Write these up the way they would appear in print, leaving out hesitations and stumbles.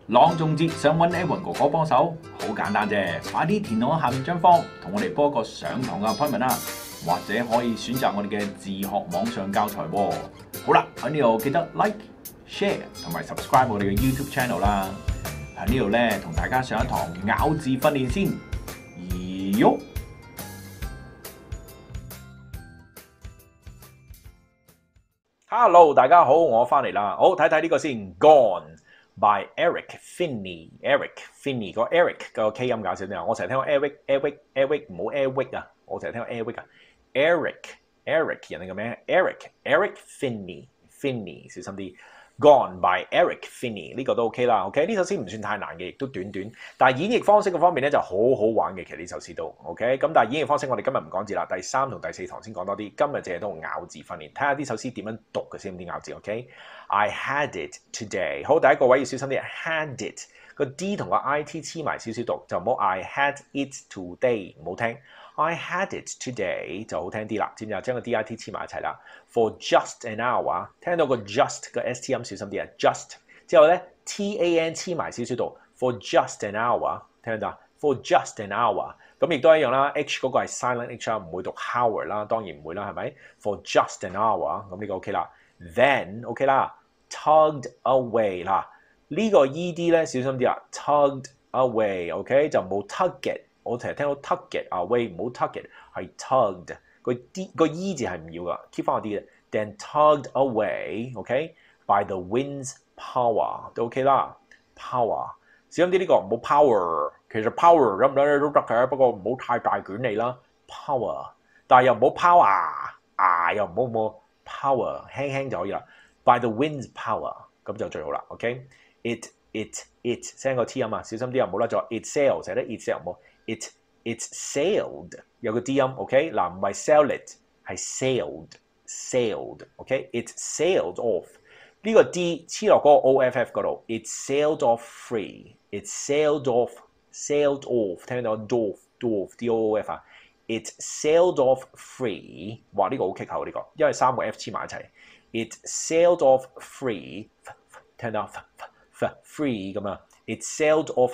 朗誦節想揾 Edwin 哥哥幫手，好簡單啫，快啲填好下面張 form，同我哋報一個上堂嘅 appointment 啦，或者可以選擇我哋嘅自學網上教材喎。好啦，喺呢度記得 like、share 同埋 subscribe 我哋嘅 YouTube channel 啦。喺呢度咧，同大家上一堂咬字訓練先。喐 Hello， 大家好，我翻嚟啦。好，睇睇呢個先 ，Gone。by Eric Finney。Eric Finney 個 Eric 個 K 音搞笑啲啊！我成日聽過 Eric， 唔好 Eric 啊！我成日聽過 Eric 啊 ，Eric 人哋個名 Eric Finney， 小心啲。Gone by Eric Finney 呢個都 OK 啦 ，OK 呢首詩唔算太難嘅，亦都短短，但係演繹方式嘅方面咧就好好玩嘅，其實呢首詩都 OK。咁但係演繹方式我哋今日唔講字啦，第3同第4堂先講多啲，今日淨係都咬字訓練，睇下呢首詩點樣讀嘅先啲咬字 OK。I had it today， 好，第一個位要小心啲 ，had it 個 D 同個 IT 黐埋少少讀，就唔好 I had it today， 唔好聽。I had it today 就好聽啲啦，知唔知啊？將個 DIT 黐埋一齊啦。For just an hour， 聽到個 just 個 ST 音小心啲啊 ，just 之後咧 TAN 黐埋少少度 ，for just an hour， 聽到 ？For just an hour， 咁亦都一樣啦。H 嗰個係 silent H 唔會讀 hour 啦，當然唔會啦，係咪 ？For just an hour， 咁呢個 OK 啦。Then OK 啦 ，tugged away 啦，呢個 ED 咧小心啲啊 ，tugged away，OK 就冇 tug it。我成日聽到 tug it away， 唔好 tug it， 係 tugged 個 E 字係唔要噶 ，keep 翻個 D 嘅。Then tugged away，OK，by the wind's power 都 OK 啦 ，power 小心啲呢個唔好 power， 其實 power 咁樣都得嘅，不過唔好太大捲你啦 ，power， 但係又唔好 power， 又唔好 power， 輕輕就可以啦。By the wind's power 咁就最好啦 ，OK。It 聲個 T 音啊，小心啲啊，唔好甩咗。It sailed 寫得 it sailed 唔好。It sailed 有個 D 音 ，OK 嗱唔係 sail it 係 sailed，OK it sailed off 呢個 D 黐落嗰個 OFF 嗰度 ，it sailed off free，it sailed off 聽到 doof DOOF 啊 ，it sailed off free， 哇呢個好棘口呢個，因為3個 F 黐埋一齊 ，it sailed off free 聽到 free 咁啊 ，it sailed off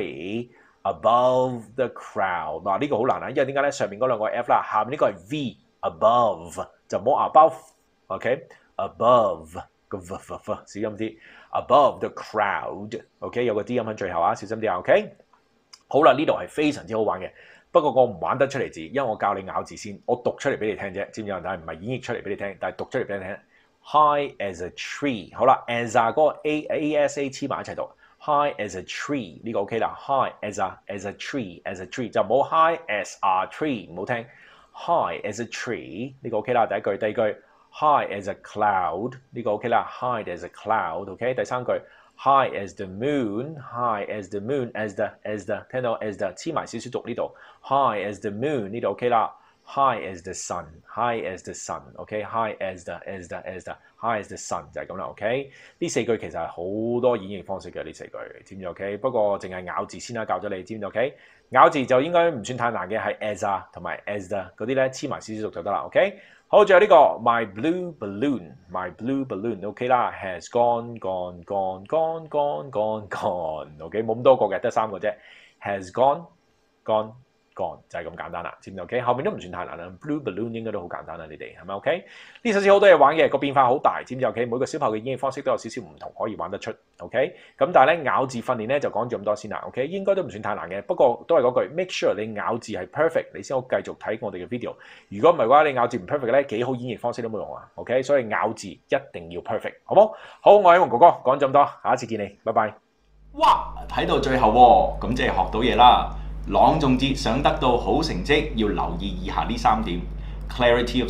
free。Above the crowd 嗱呢個好難啊，因為點解咧？上面嗰兩個 F 啦，下面呢個係 V above 就唔好 above，OK？above 個 V 小心啲 ，above the crowd，OK？有個 D 音喺最後啊，小心啲啊 ，OK？好啦，呢度係非常之好玩嘅，不過我唔玩得出嚟字，因為我教你咬字先，我讀出嚟俾你聽啫，知唔知啊？但係唔係演繹出嚟俾你聽，但係讀出嚟俾你聽。High as a tree， 好啦 ，as 嗰個 ASA 黐埋一齊讀。High as a tree 呢個 OK 啦 ，high as a tree 就唔好 high as a tree 唔好聽 ，high as a tree 呢個 OK 啦，第一句，第二句 high as a cloud 呢個 OK 啦 ，high as a cloud OK， 第三句 high as the moon as the 聽到 as the 黐埋少少讀呢度 ，high as the moon 呢度 OK 啦。High as the sun OK high as the high as the sun 就係咁啦 OK 呢4句其實係好多演繹方式嘅呢4句知唔知 OK 不過淨係咬字先啦教咗你知唔知 OK 咬字就應該唔算太難嘅係 as 啊同埋 as the 嗰啲咧黐埋少少讀就得啦 OK 好最後呢個 my blue balloon OK 啦 has gone OK 冇咁多個嘅得3個啫 has gone就係咁簡單啦，知唔知 ？OK， 後面都唔算太難啦。Blue balloon 應該都好簡單啦，你哋係咪 OK？ 呢首詩好多嘢玩嘅，個變化好大，知唔知 ？OK， 每個小朋友嘅演繹方式都有少少唔同，可以玩得出。OK， 咁但係咧咬字訓練咧就講咗咁多先啦。OK， 應該都唔算太難嘅，不過都係嗰句 ，make sure 你咬字係 perfect， 你先好繼續睇我哋嘅 video。如果唔係嘅話，你咬字唔 perfect 咧，幾好演繹方式都冇用啊。OK， 所以咬字一定要 perfect， 好冇？好，我係Edwin哥哥，講咗咁多，下一次見你，拜拜。哇，睇到最後喎，咁即係學到嘢啦。朗誦節想得到好成績，要留意以下呢3點 ：clarity of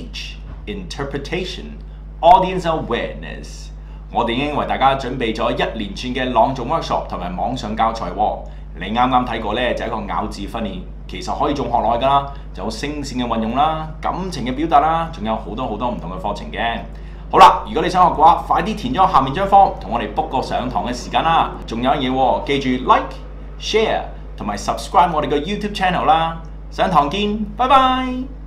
speech、interpretation、audience awareness。我哋已經為大家準備咗一連串嘅朗誦 workshop 同埋網上教材喎。你啱啱睇過咧，就係一個咬字訓練，其實可以仲學落去㗎啦，就有聲線嘅運用啦、感情嘅表達啦，仲有好多唔同嘅課程嘅。好啦，如果你想學嘅話，快啲填咗下面張 form， 同我哋 book 個上堂嘅時間啦。仲有一樣嘢喎，記住 like、share。同埋 subscribe 我哋嘅 YouTube channel 啦，上堂見，拜拜。